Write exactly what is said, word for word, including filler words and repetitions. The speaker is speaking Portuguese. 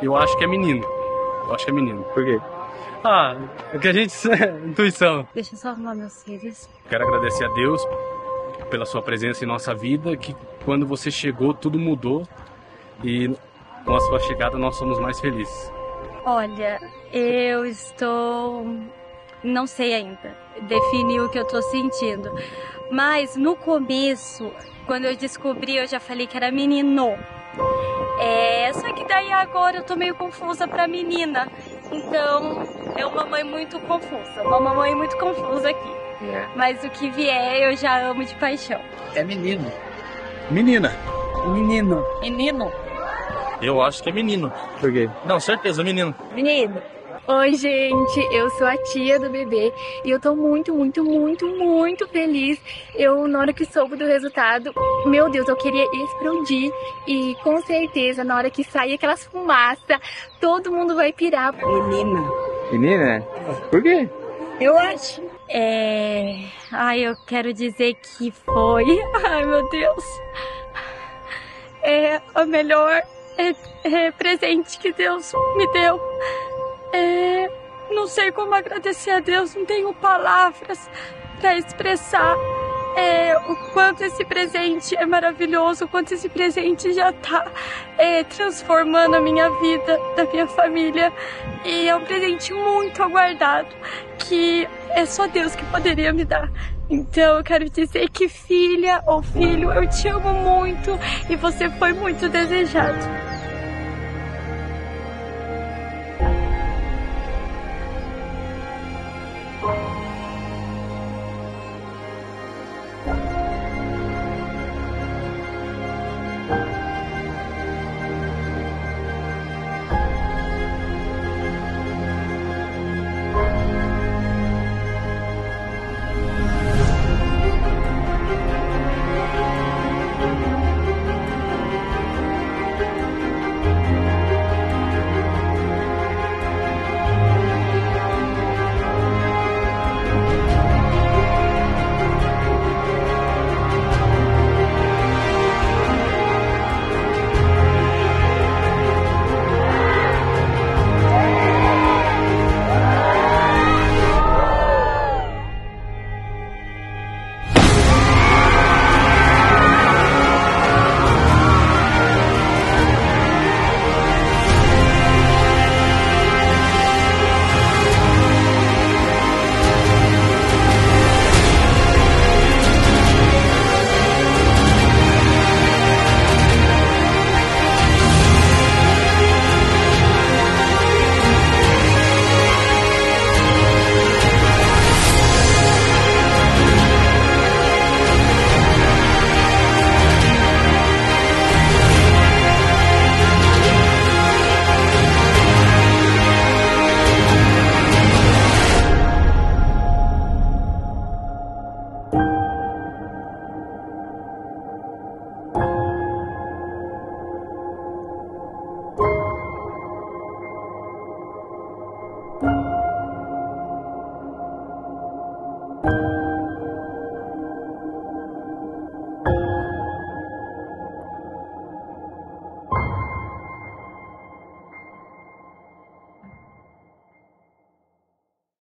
Eu acho que é menino. Eu acho que é menino. Por quê? Ah, é que a gente... intuição. Deixa eu só arrumar meus filhos. Quero agradecer a Deus pela sua presença em nossa vida, que quando você chegou, tudo mudou. E com a sua chegada, nós somos mais felizes. Olha, eu estou... não sei ainda definir o que eu tô sentindo. Mas no começo, quando eu descobri, eu já falei que era menino. É, só que daí agora eu tô meio confusa pra menina. Então, é uma mãe muito confusa. Uma mamãe muito confusa aqui. É. Mas o que vier, eu já amo de paixão. É menino. Menina. Menino. Menino. Eu acho que é menino. Por quê? Não, certeza, menino. Menino. Oi, gente, eu sou a tia do bebê e eu tô muito, muito, muito, muito feliz. Eu, na hora que soube do resultado, meu Deus, eu queria explodir e com certeza, na hora que sair aquelas fumaças, todo mundo vai pirar. Menina. Menina? Por quê? Eu acho. É... Ai, eu quero dizer que foi... Ai, meu Deus. É o melhor é, é, presente que Deus me deu. É, não sei como agradecer a Deus, não tenho palavras para expressar é, o quanto esse presente é maravilhoso, o quanto esse presente já está é, transformando a minha vida, da minha família. E é um presente muito aguardado, que é só Deus que poderia me dar. Então eu quero dizer que filha ou filho, eu te amo muito e você foi muito desejado.